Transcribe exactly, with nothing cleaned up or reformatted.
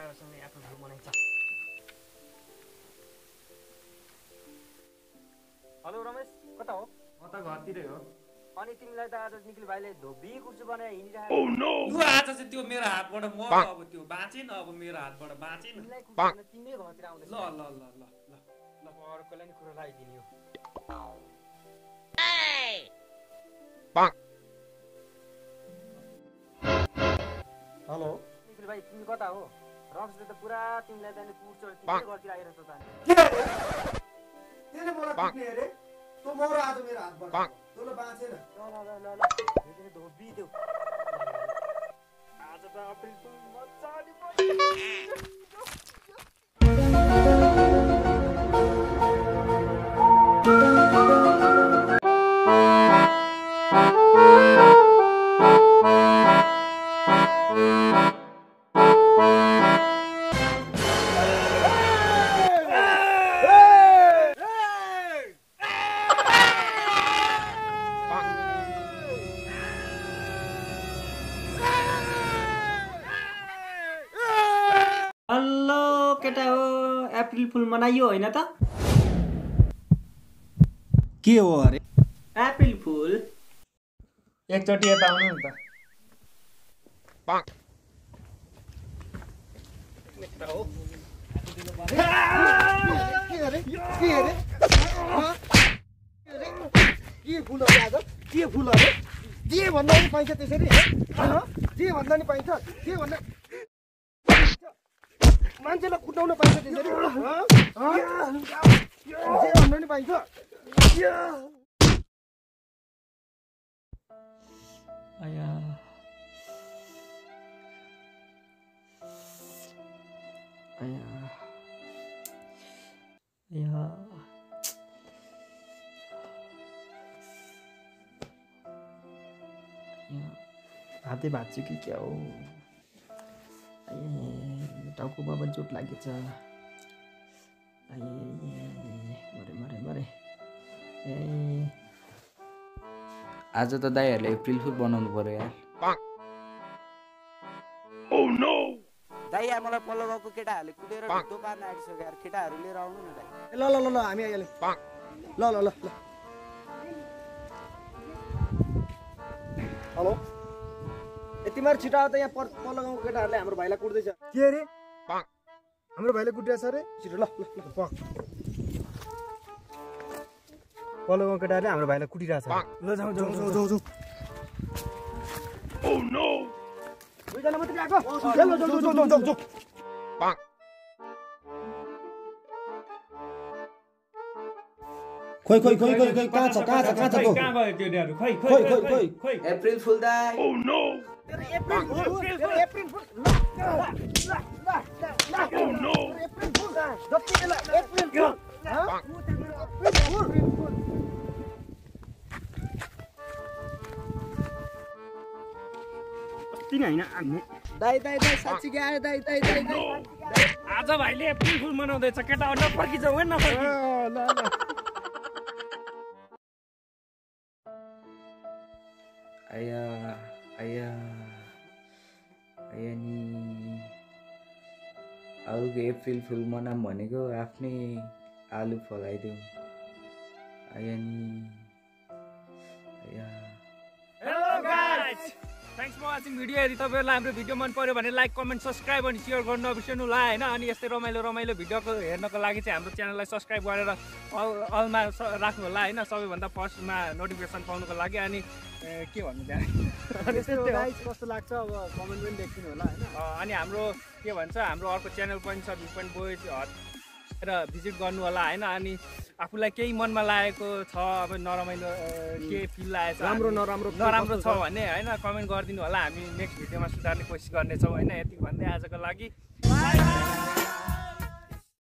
केटाहरुसँग आफ्नो घर मनाइन्छ। हेलो रमेश, कता हो? म त घरतिरै हो। अनि तिमीलाई त आज निखिल भाइले धोबी कुर्छु बनाए हिँडिरहेको। Oh no. यो आज चाहिँ त्यो मेरो हातबाट म अब त्यो बाँचेन, अब मेरो हातबाट बाँचेन। तिमीलाई कुर्छु तिमीले घरतिर आउँदैछ। ल ल ल ल ल ल अर्कोलाई नि कुरा लगाइदिने हो। हेलो निखिल भाइ, तिमी कता हो? रमेशले त पुरा तिमीलाई त कुर्छ, तिमीले घरतिर आइरहेछ त। के रे? त्यसले मलाई कुट्ने अरे? तँ मर आज मेरो हातबाट। तँले बाँचेन। ल ल ल ल ल यो धोबी देऊ। आज त अप्रिल फुल मजाले अप्रिल फुल मनाइयो हैन त? के हो अरे? अप्रिल फुल एकचोटि यता आउनु नि त। के अरे? के अरे? के फुल अरे आज? के फुल अरे? जे भन्दा नि पाइन्छ त्यसरी? जे भन्दा नि पाइन्छ? जे भन्दा मान्छेलाई कुटाउन पाइन्छ त्यसरी? जे भन्दा नि पाइन्छ? आया आया आया हातै भाँच्यो कि क्या हो? टाउकोमा पनि चोट लागेछ। मरे मरे मरे ए आज त दाइहरुले अप्रिल फुल बनाउनु पर्यो यार। ओ नो दाइ, यार मलाई पल्लो गाउँको केटाहरुले कुटेर दोकान आइसक्यो यार। केटाहरु लिएर आउनु न दाइ। ल ल ल ल हामी आइहाल्यौँ। ल ल ल ल हेलो, ए तिमीहरु छिटो आऊ त, यहाँ पल्लो गाउँको केटाहरुले हाम्रो भाइलाई कुट्दैछ। के अरे? हाम्रो भाइले कुटिरहेछ अरे? छिटो ल ल ल प पल्लो गाउँको केटाहरुले हाम्रो भाइलाई कुटिरहेछ। ल जाऊ जाऊ जाऊ जाऊ जाऊ। ओ नो, दुईजना मात्रै आएको। ल ल जाऊ जाऊ जाऊ जाऊ। खोइ खोइ खोइ खोइ खोइ कहाँ छ कहाँ छ कहाँ छ को? कहाँ गयो केटाहरु? खोइ खोइ खोइ खोइ खोइ अप्रिल फुल दाइ। Oh no, April fool April fool. Oh no, April fool जति बेला अप्रिल फुल। अप्रिल फुल अस्ति नै हैन हामी। दाइ दाइ दाइ साच्चै के आयो दाइ दाइ दाइ दाइ। आज भाइले अप्रिल फुल मनाउँदैछ। केटाहरु नफर्की जाऊ हैन, नफर्की। ल ल आया आया आया नि अरूको अप्रिल फुल मनाम भनेको आफ्नै आलु फलाइदेऊ। आया नि आया। Hello guys, thanks for watching video. यदि तपाईहरुलाई हाम्रो भिडियो मन पर्यो भने लाइक कमेन्ट सब्स्क्राइब अनि शेयर गर्न नबिर्सनु होला हैन। अनि यस्तै रमाइलो रमाइलो भिडियोको हेर्नको लागि चाहिँ हाम्रो च्यानललाई सब्स्क्राइब गरेर अल अलमा राख्नु होला हैन, सबैभन्दा फर्स्टमा नोटिफिकेसन पाउनुको लागि। अनि के भन्नु त्यहाँ गाइस कस्तो लाग्छ अब कमेन्ट पनि लेखिदिनु होला हैन। अनि हाम्रो के भन्छ, हाम्रो अर्को च्यानल पनि छ भ्यू पोइन्ट बोयज र भिजिट गर्नु होला हैन। अनि आफूलाई केही मनमा लागेको छ, अब नरमाइलो के फिल लागेको छ, राम्रो नराम्रो नराम्रो छ भने हैन कमेन्ट गरिदिनु होला। हामी नेक्स्ट भिडियोमा सुधार्ने कोसिस गर्नेछौँ हैन। यति भन्दै आजको लागि